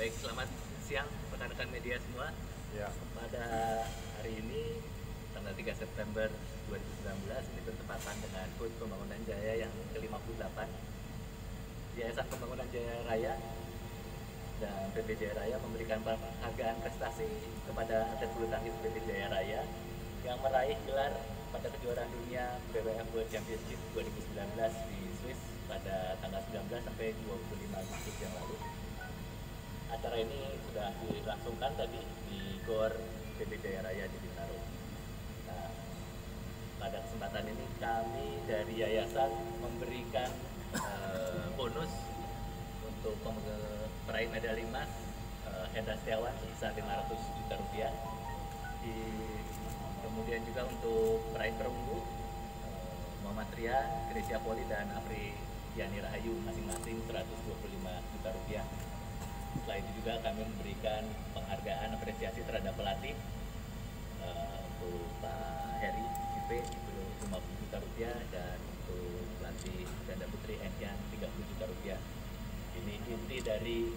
Baik, selamat siang rekan-rekan media semua. Ya. Pada hari ini, tanggal 3 September 2019, ini bertepatan dengan HUT Pembangunan Jaya yang ke-58. Yayasan Pembangunan Jaya Raya dan PP Jaya Raya memberikan penghargaan prestasi kepada atlet bulu tangkis PP Jaya Raya yang meraih gelar pada kejuaraan dunia BWF World Championship 2019 di Swiss pada tanggal 19 sampai 25 Agustus yang lalu. Acara ini sudah dilangsungkan tadi di GOR PP Jaya Raya di Bintaro. Nah, pada kesempatan ini kami dari yayasan memberikan bonus untuk peraih medali emas Hendra Setiawan sebesar 500 juta rupiah. Kemudian juga untuk peraih perunggu Muhammad Ria, Grecia Poli dan Apri Yani Rahayu masing-masing 125 juta rupiah. Setelah itu juga kami memberikan penghargaan apresiasi terhadap pelatih untuk Pak Heri IP itu 50 juta rupiah dan untuk pelatih ganda putri Enkian 30 juta rupiah. Ini inti dari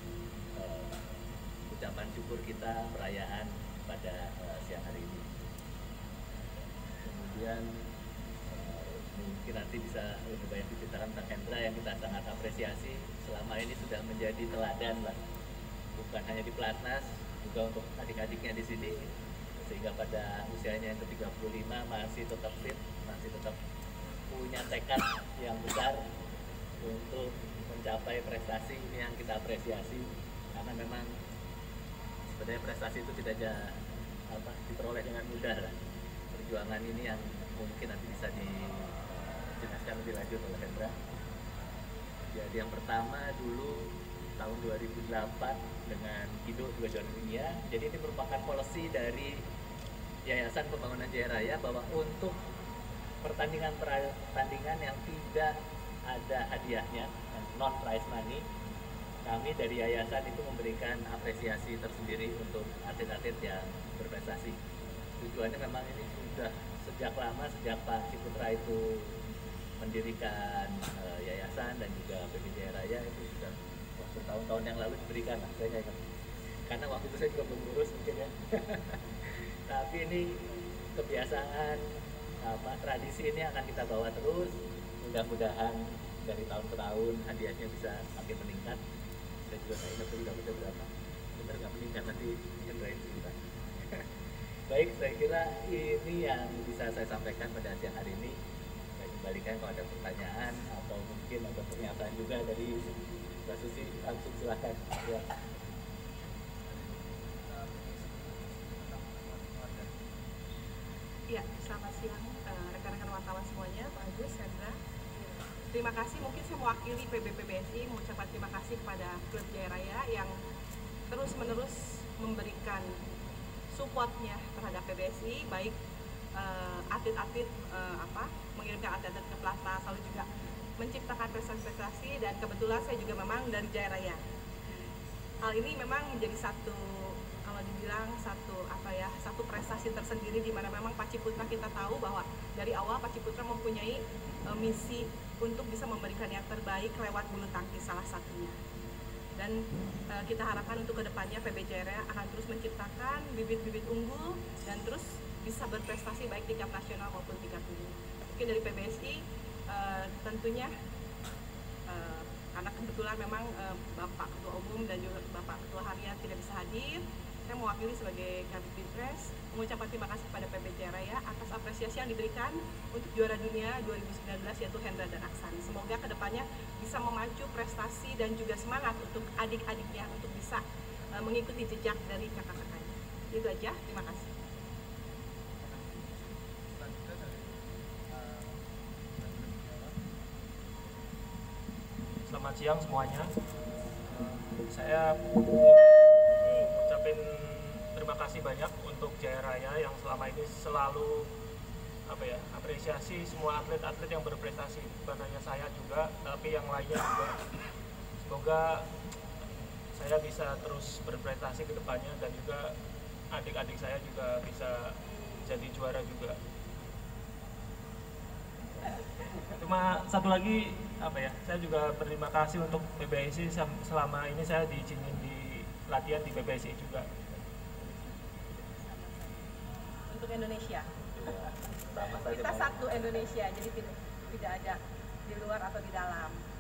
ucapan syukur kita perayaan pada siang hari ini. Kemudian mungkin nanti bisa lebih banyak diceritakan tentang Hendra yang kita sangat apresiasi. Selama ini sudah menjadi teladan lah, bukan hanya di pelatnas, juga untuk adik-adiknya di sini, sehingga pada usianya yang ke-35 masih tetap fit, masih tetap punya tekad yang besar untuk mencapai prestasi. Ini yang kita apresiasi, karena memang sebenarnya prestasi itu tidak diperoleh dengan mudah lah. Perjuangan ini yang mungkin nanti bisa dijelaskan lebih lanjut oleh Hendra. Jadi yang pertama dulu tahun 2008 dengan Kido 2 juara dunia. Jadi ini merupakan policy dari Yayasan Pembangunan Jaya Raya bahwa untuk pertandingan yang tidak ada hadiahnya, non prize money, kami dari yayasan itu memberikan apresiasi tersendiri untuk atlet-atlet yang berprestasi. Tujuannya memang ini sudah sejak lama, sejak Pak Ciputra itu mendirikan yayasan dan juga PP Jaya Raya, itu sudah bertahun-tahun yang lalu diberikan lah, saya ingat. Karena waktu itu saya juga belum lulus mungkin ya. Tapi ini kebiasaan, tradisi ini akan kita bawa terus. Mudah-mudahan dari tahun ke tahun hadiahnya bisa makin meningkat. Saya juga nggak ingat sudah berapa. Benar nggak meningkat, nanti Hendrain cerita. Baik, saya kira ini yang bisa saya sampaikan pada siang hari ini. Saya kembalikan kalau ada pertanyaan atau mungkin ada pernyataan juga dari Mbak Susi, langsung silakan. Ya. Ya, selamat siang rekan-rekan wartawan semuanya, Pak Agus, Hendra. Terima kasih, mungkin saya mewakili PBPBSI mengucapkan terima kasih kepada klub Jaya Raya yang terus-menerus memberikan supportnya terhadap PBSI, baik atlet-atlet mengirimkan atlet-atlet ke pelatnas, lalu juga menciptakan prestasi-prestasi, dan kebetulan saya juga memang dari Jaya Raya. Hal ini memang menjadi satu, kalau dibilang satu prestasi tersendiri, di mana memang Pak Ciputra, kita tahu bahwa dari awal Pak Ciputra mempunyai misi untuk bisa memberikan yang terbaik lewat bulu tangkis salah satunya. Dan kita harapkan untuk kedepannya PB Jaya Raya akan terus menciptakan bibit-bibit unggul dan terus bisa berprestasi baik tingkat nasional maupun tingkat dunia. Mungkin dari PBSI tentunya karena kebetulan memang Bapak Ketua Umum dan juga Bapak Ketua Harian tidak bisa hadir, saya mewakili sebagai Kabid Binpres mengucapkan terima kasih kepada PB Jaya Raya atas apresiasi yang diberikan untuk juara dunia 2019 yaitu Hendra dan Aksan. Semoga kedepannya bisa memacu prestasi dan juga semangat untuk adik-adiknya untuk bisa mengikuti jejak dari kakak-kakaknya. Itu aja, terima kasih. Selamat siang semuanya. Saya ucapin terima kasih banyak untuk Jaya Raya yang selama ini selalu apresiasi semua atlet-atlet yang berprestasi, bukan hanya saya juga, tapi yang lainnya juga. Semoga saya bisa terus berprestasi ke depannya dan juga adik-adik saya juga bisa jadi juara juga. Cuma satu lagi saya juga berterima kasih untuk PBSI selama ini saya diizinin di latihan di PBSI juga. Untuk Indonesia. Sama saja Kita mau. satu Indonesia, jadi tidak ada di luar atau di dalam.